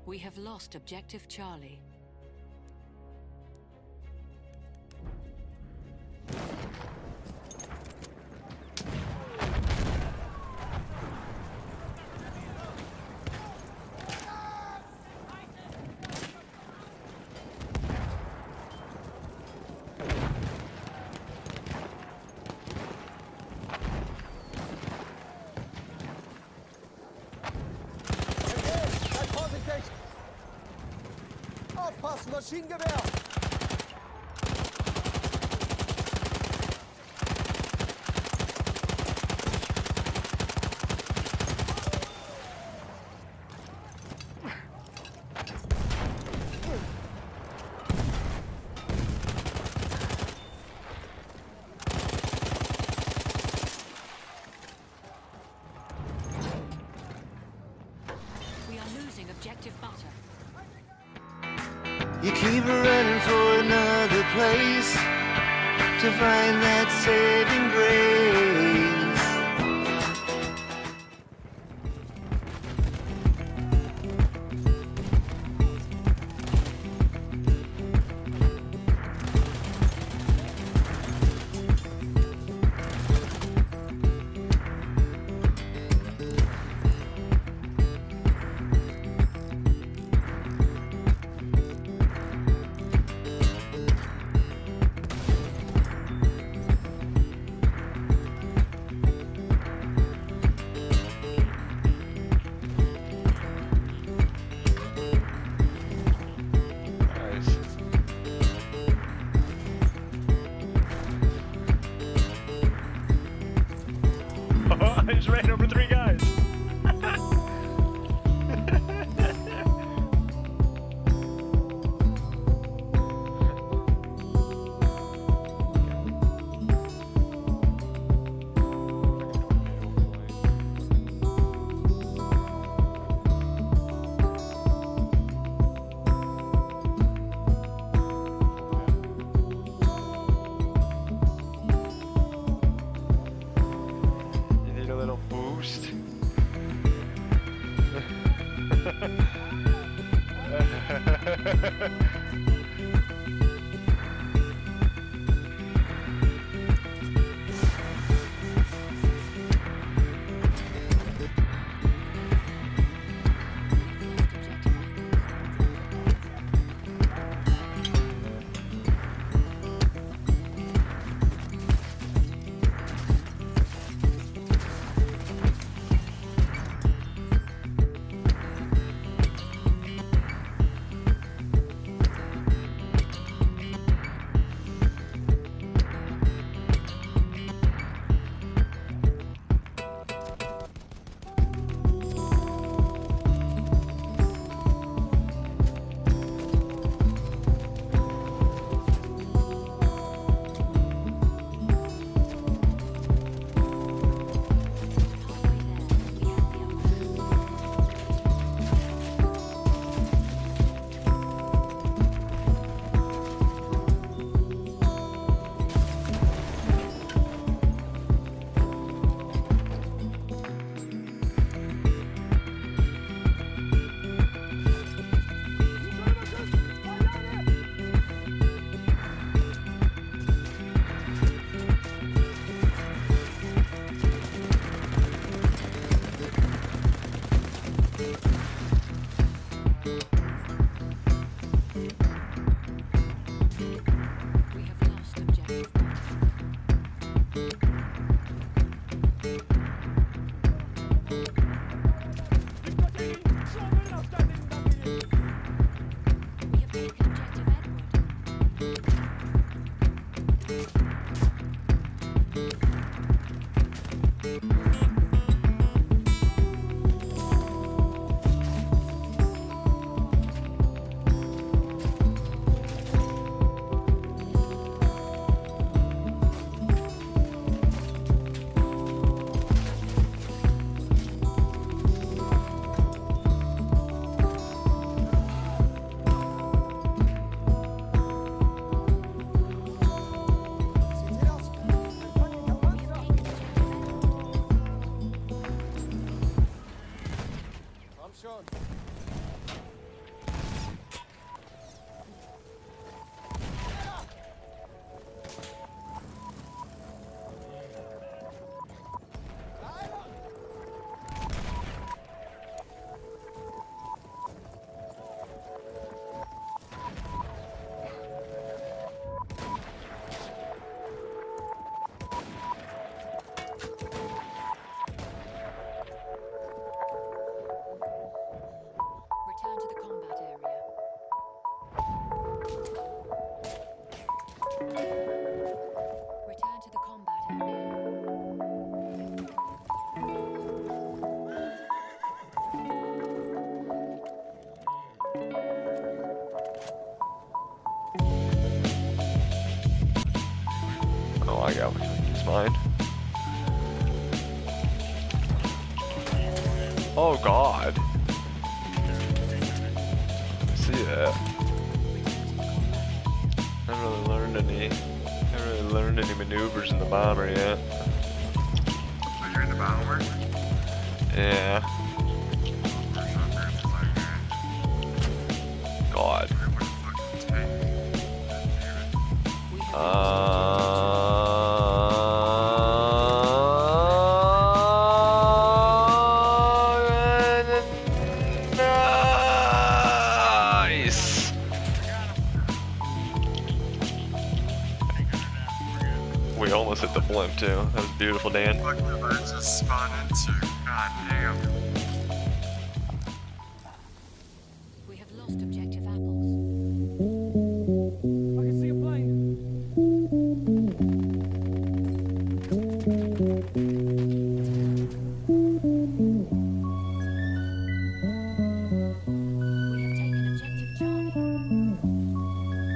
We have lost objective Charlie. Aufpassen, Maschinengewehr! We are losing objective butter. You keep running for another place to find that saving grace. I just ran over 3 guys. You need a little boost. We have lost objective butter. We have taken objective Edward. Oh, I got one. It's mine. Oh God. See that? I haven't really learned any maneuvers in the bomber yet. Oh, you're in the bomber? Yeah. God. Nice. We almost hit the blimp too. That was beautiful, Dan. Look what I just spawned into. God damn. We have lost objective apples. I can see a plane. We have taken objective Charlie.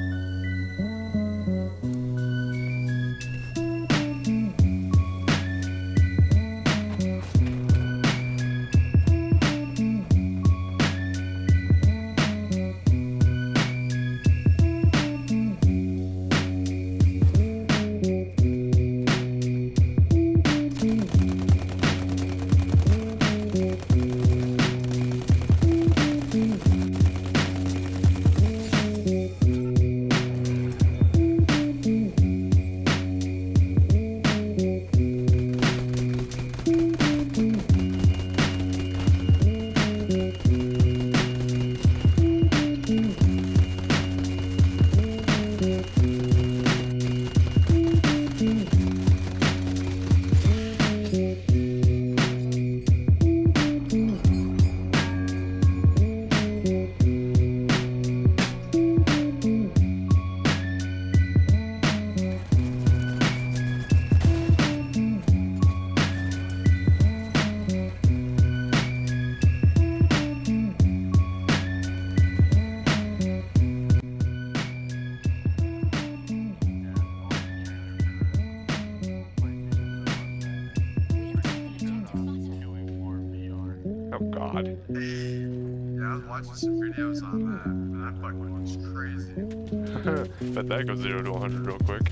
Oh God. Yeah, I was watching some videos on that, and that fucking looks crazy. Bet that goes 0 to 100 real quick.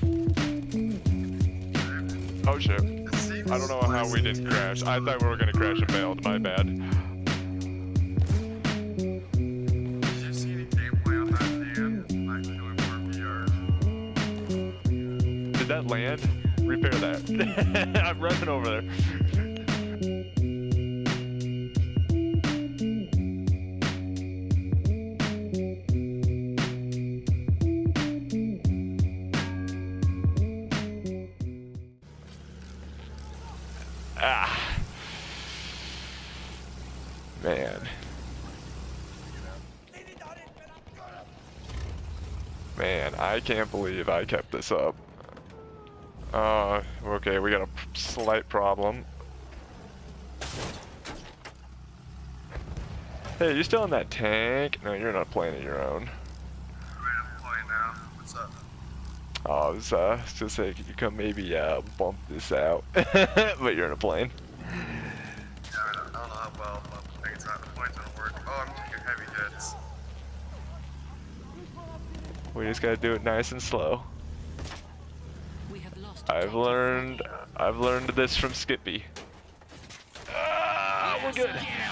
Oh shit. I don't know how we didn't crash. I thought we were gonna crash and bailed. My bad. Did you see any gameplay on that, Dan? Like doing more VR? Did that land? Repair that. I'm running over there. Ah. Man. Man, I can't believe I kept this up. Okay, we got a slight problem. Hey, you still in that tank? No, you're not playing it your own. I'm playing now. What's up? I was just saying, could you come maybe bump this out? But you're in a plane. Yeah, I don't know how well, but I think it's not the points gonna work. Oh, I'm taking heavy hits. We just gotta do it nice and slow. We have lost I've learned this from Skippy. Ah, we're good.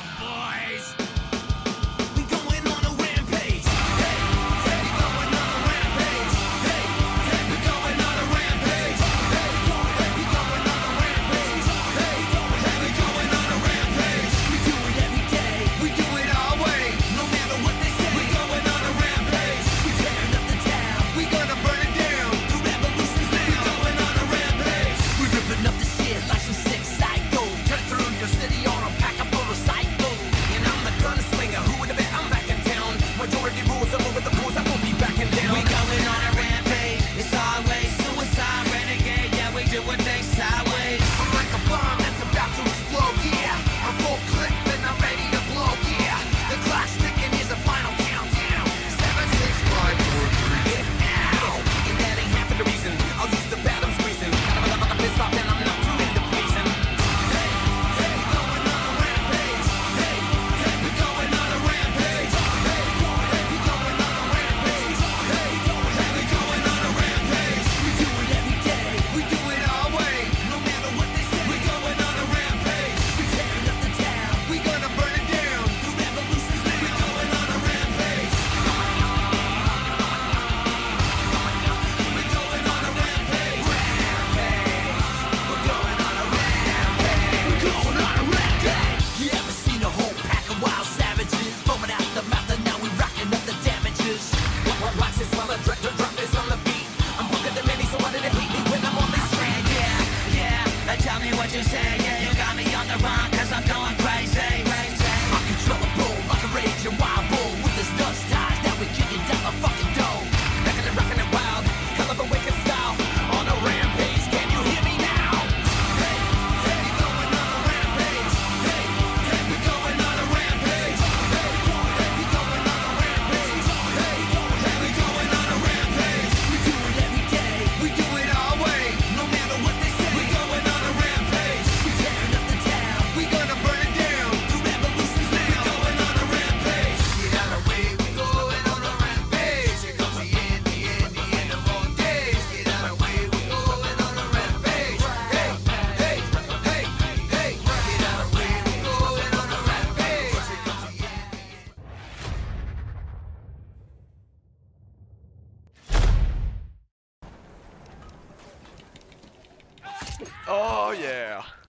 We going on a rampage. Hey, hey, we going on a rampage. Hey, hey, we going on a rampage. Hey, hey, we going on a rampage. Hey, hey, we going on a rampage. We do it every day. We do it our way. No matter what they say. We going on a rampage. We tearing up the town. We gonna burn it down. The revolution's now. We going on a rampage. We ripping up the shit like some sick psycho. Turn through your city on a pack of motorcycles. And Oh yeah.